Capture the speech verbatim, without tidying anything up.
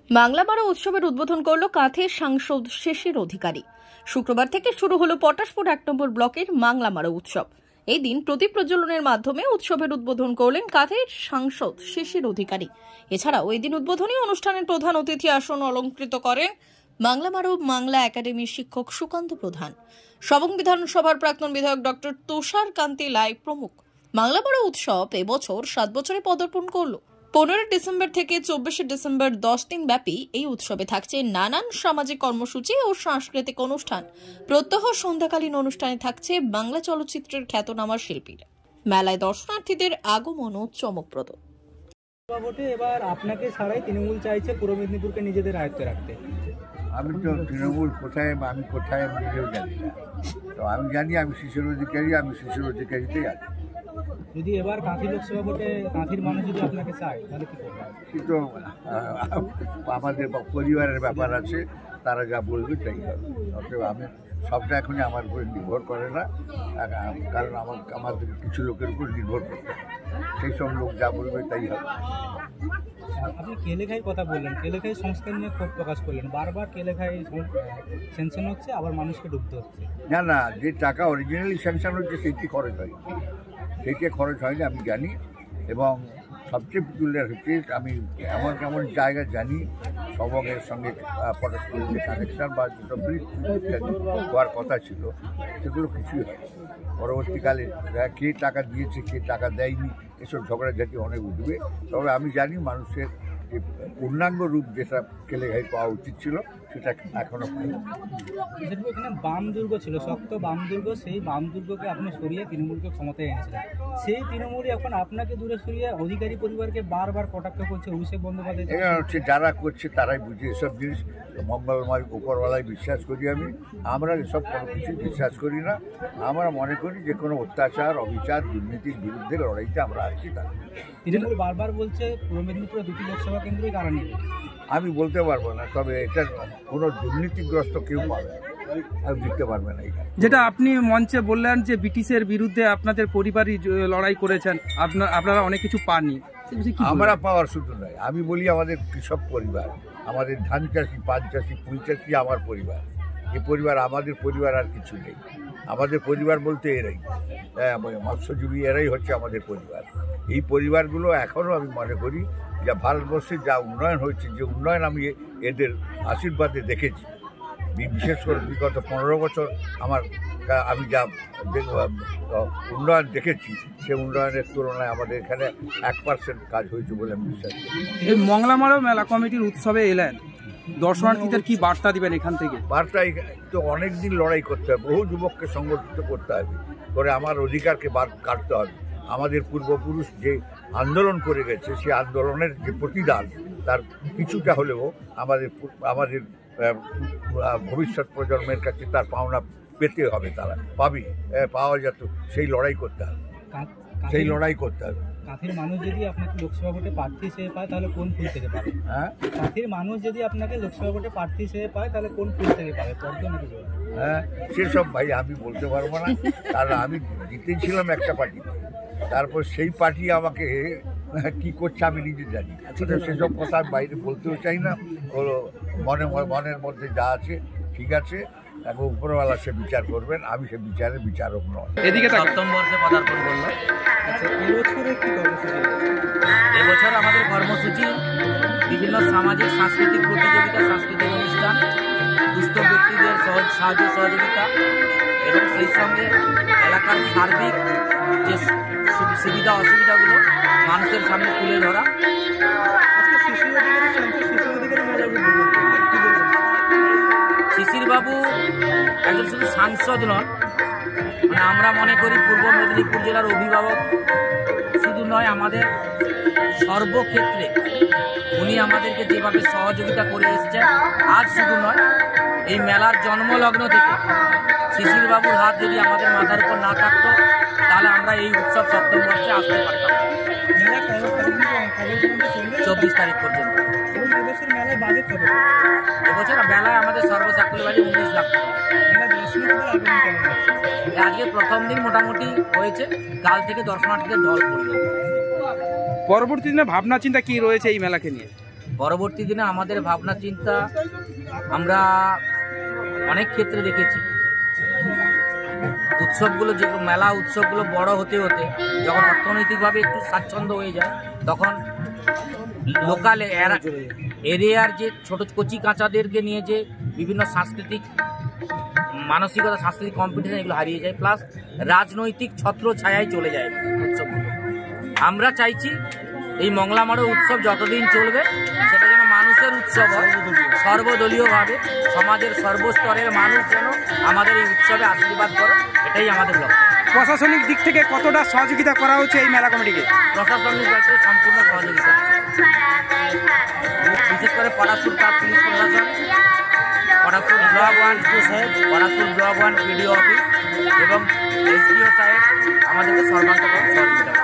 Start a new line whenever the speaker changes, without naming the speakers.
বাংলামারা উৎসবের উদ্বোধন করল কাঁথের সাংসদ শিশির অধিকারী। শুক্রবার থেকে শুরু হলো পটাশপুর এক নম্বর ব্লকের বাংলামারা উৎসব। এই দিন প্রদীপ প্রজ্বলনের মাধ্যমে উৎসবের উদ্বোধন করলেন কাঁথের সাংসদ শিশির অধিকারী। এছাড়াও ওই দিন উদ্বোধনী অনুষ্ঠানের প্রধান অতিথি আসন অলঙ্কৃত করেন বাংলামারা বাংলা একাডেমির শিক্ষক সুকান্ত প্রধান, সবং বিধানসভার প্রাক্তন বিধায়ক ডক্টর তুষার কান্তি লাই প্রমুখ। বাংলামারা উৎসব এবছর সাত বছরে পদার্পণ করল। পনেরোই ডিসেম্বর থেকে চব্বিশে ডিসেম্বর দশ দিন ব্যাপী এই উৎসবে থাকছে নানান সামাজিক কর্মসূচি ও সাংস্কৃতিক অনুষ্ঠান। প্রত্যহ সন্ধ্যাকালীন অনুষ্ঠানে থাকছে বাংলা চলচ্চিত্রের খ্যাতনামা শিল্পীরা। মেলায় দর্শনার্থীদের আগমনও চমকপ্রদ।
এবার আপনাকে ছাড়াই তৃণমূল চাইছে পূর্ব মেদিনীপুরকে নিজেদের আয়ত্তে রাখতে।
আমি তো তৃণমূল কোথায় আমি কোথায় আমি নিজেও জানি না। তো আমি জানি আমি শিশির অধিকারী, আমি শিশির অধিকারীতেই আছি।
যদি এবার কাঁথি লোকসভা ভোটে কাঁথির মানুষ যদি আপনাকে চায় তাহলে কি করবেন?
সে তো আমাদের পরিবারের ব্যাপার আছে, তারা যা বলবে তাই হবে। অতএব আমি সবটা এখনই আমার উপরে নির্ভর করে না, কারণ আমার আমাদের কিছু লোকের উপর নির্ভর করতে হয়। সেই সব লোক যা বলবে তাই হবে।
আপনি কেলেখাই কথা বললেন, কেলেখাই সংস্কার নিয়ে ক্ষোভ প্রকাশ করলেন। বারবার কেলেখাই স্যাংশন হচ্ছে, আবার মানুষকে ডুবতে হচ্ছে।
না না, যে টাকা অরিজিনালি স্যাংশন হচ্ছে সেইটি খরচ হয়, সেইটি খরচ হয়নি আমি জানি। এবং সবচেয়ে পেকুলিয়ার হচ্ছে আমি এমন কেমন জায়গা জানি সবংয়ের সঙ্গে পটাশপুরের যে কানেকশন বা যেসব ব্রিজ হওয়ার কথা ছিল সেগুলো কিছুই হয়। পরবর্তীকালে কে টাকা দিয়েছে কে টাকা দেয়নি এসব ঝগড়াঝাটি অনেক উঠবে। তবে আমি জানি মানুষের যে পূর্ণাঙ্গ রূপ যেটা কেলেঘাই পাওয়া উচিত ছিল সেটা এখনো পাই।
এখানে বাম দুর্গ ছিল, শক্ত বাম দুর্গ, সেই বাম দুর্গকে আপনি সরিয়ে তৃণমূলকে ক্ষমতায় এনেছিলেন। সেই তৃণমূলই এখন আপনাকে দূরে সরিয়ে অধিকারী পরিবারকে বারবার কটাক্ষ করছে অভিষেক বন্দ্যোপাধ্যায়।
এখানে হচ্ছে যারা করছে তারাই বুঝে এসব জিনিস। মঙ্গলময় উপরওয়ালায় বিশ্বাস করি আমি, আমরা এসব কোনো কিছু বিশ্বাস করি না। আমরা মনে করি যে কোনো অত্যাচার, অবিচার, দুর্নীতির বিরুদ্ধে লড়াইতে আমরা আছি। তা
তৃণমূল বারবার বলছে পূর্ব মেদিনীপুরে দুটি লোকসভা কেন্দ্রই কারা নেবে।
আমি বলতে পারবো না, তবে এটা কোনো দুর্নীতিগ্রস্ত কেউ পাবে আমি দিতে পারবে না। এখানে
যেটা আপনি মঞ্চে বললেন যে ব্রিটিশের বিরুদ্ধে আপনাদের পরিবারই লড়াই করেছেন, আপনার আপনারা অনেক কিছু পাননি।
আমরা পাওয়ার শুধু নয়, আমি বলি আমাদের কৃষক পরিবার, আমাদের ধান চাষি, পান চাষি, ফুল চাষি আমার পরিবার। এই পরিবার আমাদের পরিবার, আর কিছু নেই। আমাদের পরিবার বলতে এরাই, মৎস্যজীবী, এরাই হচ্ছে আমাদের পরিবার। এই পরিবারগুলো এখনও আমি মনে করি যা ভারতবর্ষে যা উন্নয়ন হয়েছে, যে উন্নয়ন আমি এদের আশীর্বাদে দেখেছি, বিশেষ করে বিগত পনেরো বছর আমার আমি যা উন্নয়ন দেখেছি সে উন্নয়নের তুলনায় আমাদের এখানে এক পার্সেন্ট কাজ হয়েছে বলে আমি বিশ্বাস করি।
এই মংলামারা মেলা কমিটির উৎসবে এলেন, দর্শনার্থীদের কি বার্তা দিবেন এখান থেকে?
বার্তা তো অনেক দিন লড়াই করতে হবে, বহু যুবককে সংগঠিত করতে হবে, করে আমার অধিকারকে বার কাটতে হবে। আমাদের পূর্বপুরুষ যে আন্দোলন করে গেছে সেই আন্দোলনের যে প্রতিদান তার কিছুটা হলেও আমাদের আমাদের ভবিষ্যৎ প্রজন্মের কাছে তার পাওনা পেতে হবে, তারা পাবি পাওয়া যেত। সেই লড়াই করতে হবে, সেই লড়াই করতে হবে।
কাঁথির মানুষ যদি আপনাকে লোকসভা ভোটে প্রার্থী হিসেবে পায় তাহলে কোন ফুল থেকে পাবে?
হ্যাঁ,
কাঁথির মানুষ যদি আপনাকে লোকসভা ভোটে প্রার্থী হিসেবে পায় তাহলে কোন ফুল থেকে পাবে?
হ্যাঁ, সেসব ভাই আমি বলতে পারবো না, কারণ আমি জিতেছিলাম একটা পার্টিতে, তারপর সেই পার্টি আমাকে কি করছে আমি নিজে জানি। সেসব কথা বাইরে বলতেও চাই না। হলো মনে মনের মধ্যে যা আছে ঠিক আছে, এবং উপরওয়ালা সে বিচার করবেন, আমি সে বিচারের বিচারক নয়।
এদিকে সপ্তম বর্ষে পদার্পণ করলো।
আচ্ছা, এবছরে কি কর্মসূচি?
এবছর আমাদের কর্মসূচি বিভিন্ন সামাজিক সাংস্কৃতিক প্রতিযোগিতা, সাংস্কৃতিক অনুষ্ঠান, দুস্থ ব্যক্তিদের সহজ সাহায্য সহযোগিতা এবং সেই সঙ্গে এলাকার সার্বিক যে সুবিধা অসুবিধাগুলো মানুষের সামনে তুলে ধরা। শিশিরবাবু একজন শুধু সাংসদ নন, মানে আমরা মনে করি পূর্ব মেদিনীপুর জেলার অভিভাবক শুধু নয়, আমাদের সর্বক্ষেত্রে উনি আমাদেরকে যেভাবে সহযোগিতা করে এসছেন, আজ শুধু নয়, এই মেলার জন্মলগ্ন থেকে শিশিরবাবুর হাত যদি আমাদের মাথার উপর না থাকতো তাহলে আমরা এই উৎসব সপ্তম বর্ষে আসতে পারতাম। চব্বিশ তারিখ পর্যন্ত। এবছর মেলায় আমাদের সর্বসাকুল্য বাড়ি উনিশ লাখ টাকা। আজকে প্রথম দিন মোটামুটি হয়েছে, কাল থেকে দর্শনার্থীদের ঢল পড়বে।
পরবর্তী দিনে ভাবনা চিন্তা কি রয়েছে এই মেলাকে নিয়ে?
পরবর্তী দিনে আমাদের ভাবনা চিন্তা আমরা অনেক ক্ষেত্রে দেখেছি, উৎসবগুলো যে মেলা উৎসবগুলো বড় হতে হতে যখন অর্থনৈতিকভাবে একটু স্বাচ্ছন্দ্য হয়ে যায়, তখন লোকাল এরিয়ার যে ছোট কচি কাঁচাদেরকে নিয়ে যে বিভিন্ন সাংস্কৃতিক মানসিকতা, সাংস্কৃতিক কম্পিটিশন এগুলো হারিয়ে যায়, প্লাস রাজনৈতিক ছত্র ছায়ায় চলে যায় উৎসবগুলো। আমরা চাইছি এই মংলা মারো উৎসব যতদিন চলবে সেটা যেন মানুষের উৎসব হয়, সর্বদলীয়ভাবে সমাজের সর্বস্তরের মানুষ যেন আমাদের এই উৎসবে আশীর্বাদ করে, এটাই আমাদের লক্ষ্য।
প্রশাসনিক দিক থেকে কতটা সহযোগিতা করা হচ্ছে এই মেলা কমিটিকে?
প্রশাসনিক দিক থেকে সম্পূর্ণ সহযোগিতা আছে, বিশেষ করে পরাশপুর তার পুলিশ প্রশাসন, পরাশপুর ব্লক ওয়ান টু সাহেব, Parashpur block one PDO office এবং এসডিও সাহেব আমাদেরকে সর্বান্তকর সহযোগিতা